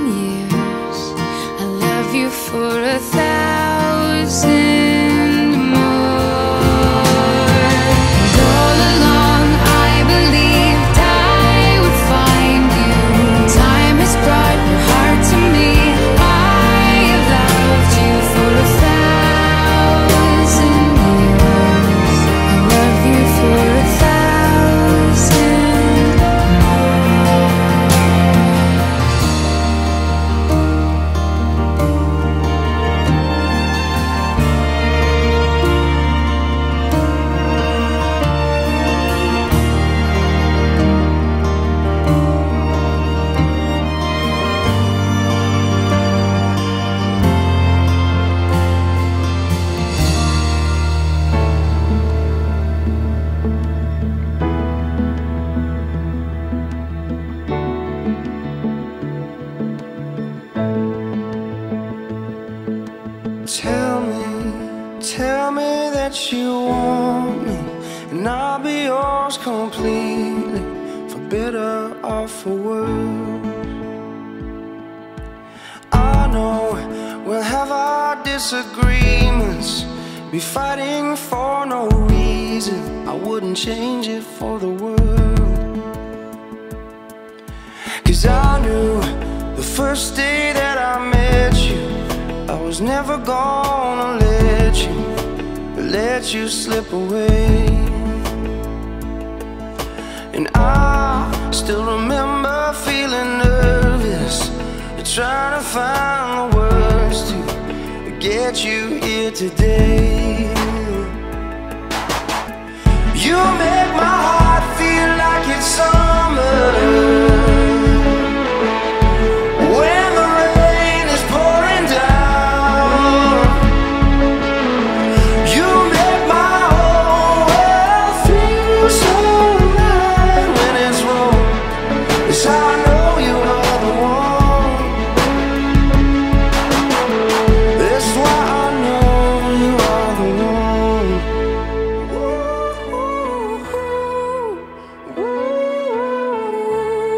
years. I love you for 1,000 more. And all along I believed I would find you. Time has brought your heart to me. I have loved you for 1,000 years. I love you for 1,000 more. Tell me that you want me, and I'll be yours completely, for better or for worse. I know we'll have our disagreements, be fighting for no reason. I wouldn't change it for the world. 'Cause I knew the first day that I met you, I was never gonna let you slip away. And I still remember feeling nervous, trying to find the words to get you here today. You make my heart feel like it's summer when the rain is pouring down. You make my whole world feel so right when it's wrong. Yes, I know you are the one. That's why I know you are the one. Ooh, ooh, ooh.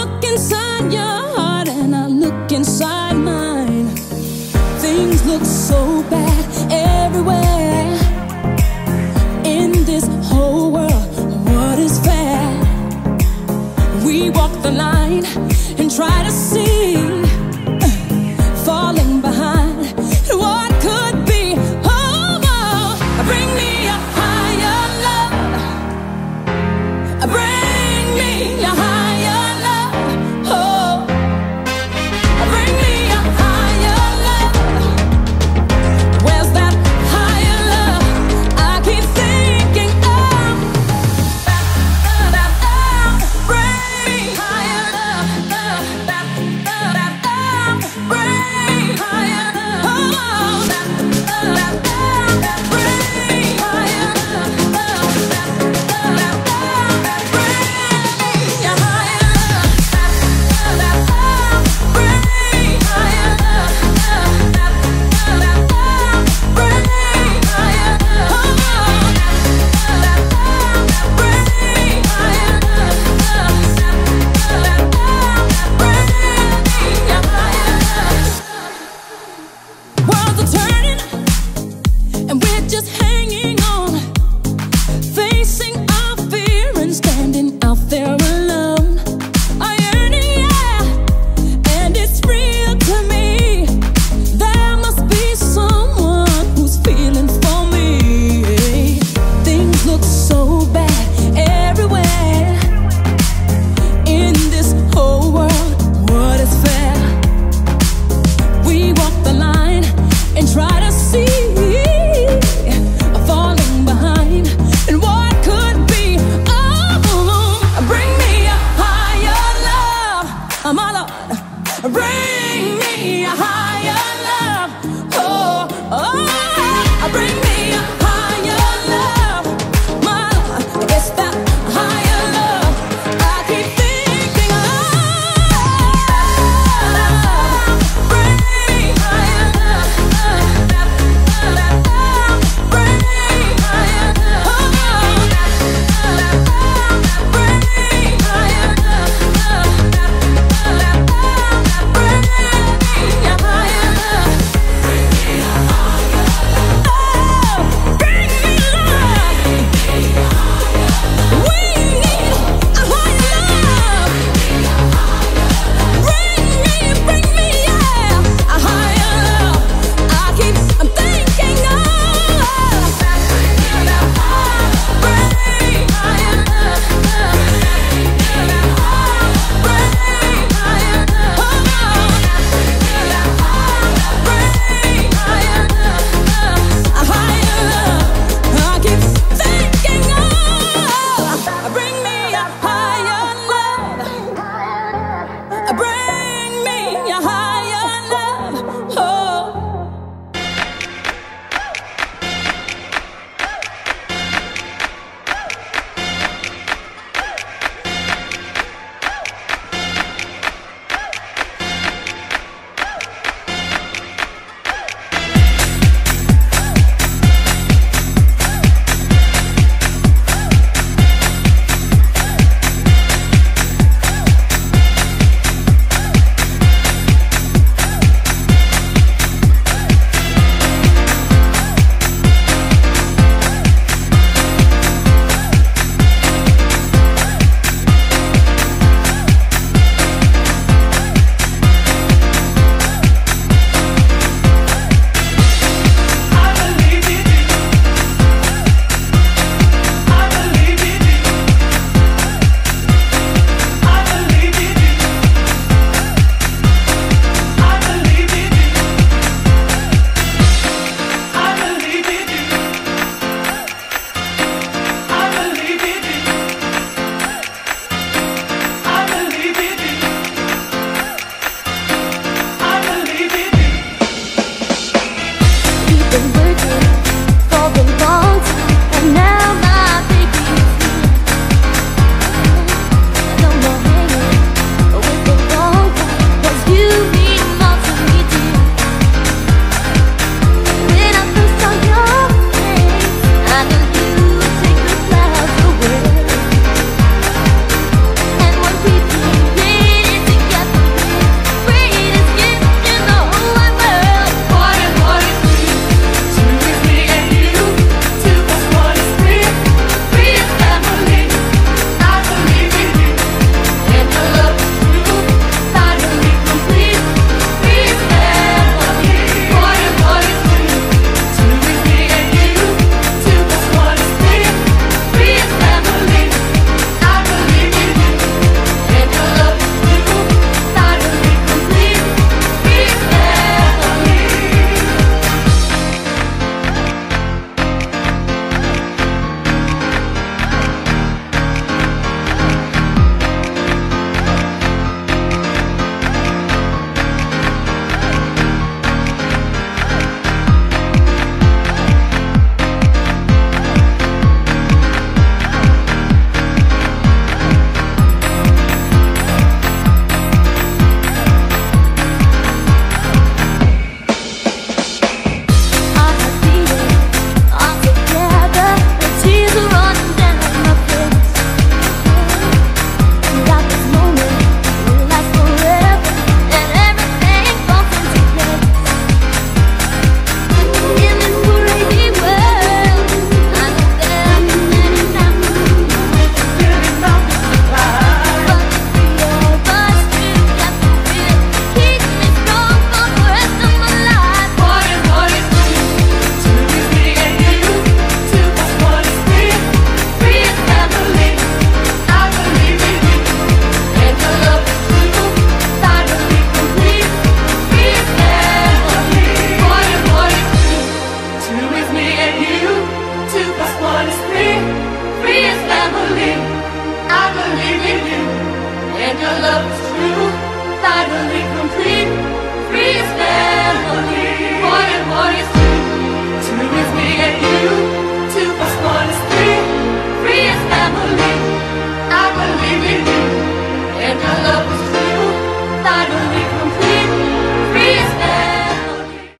look inside your heart and I look inside mine. Things look so bad everywhere in this whole world. What is fair? We walk the line and try to see